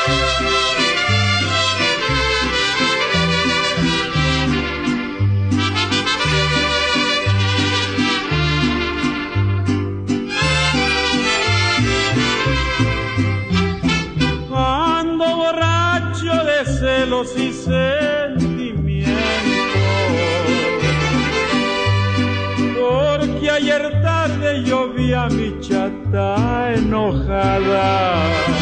celos y sentimientos, porque ayer tarde yo vi a mi chata enojada.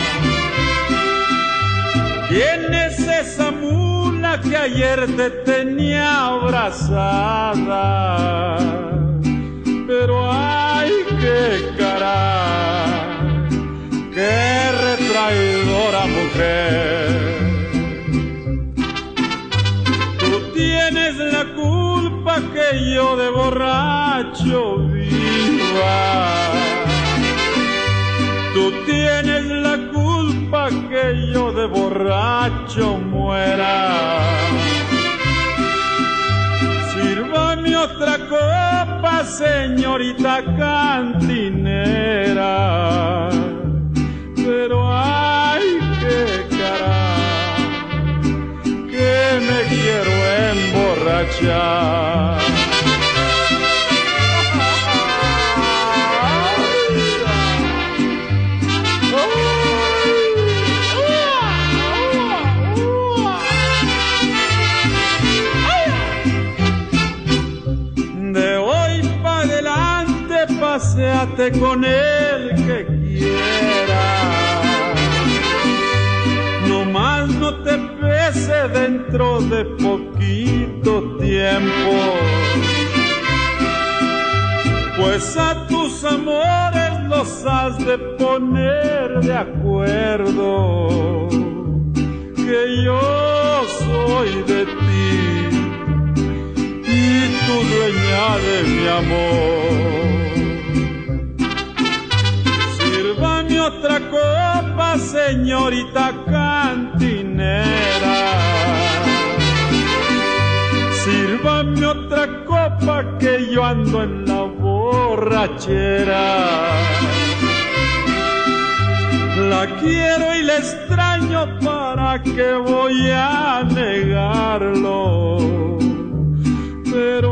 ¿Quién es esa mula que ayer te tenía abrazada? Pero ay, qué cara, qué retraidora mujer. Tienes la culpa que yo de borracho viva. Tú tienes la culpa que yo de borracho muera. Sírvame otra copa, señorita cantinera. Pero ay, qué cara, que me quiero emborrachar. De hoy para adelante paséate con el que quiera. Nomás no te pese dentro de poquito tiempo, pues a tus amores los has de poner de acuerdo, que yo soy de ti y tu dueña de mi amor. Sírvame otra copa, señorita cantinera. Sírvame otra copa que yo ando en la borrachera. La quiero y la extraño, ¿para qué voy a negarlo? Pero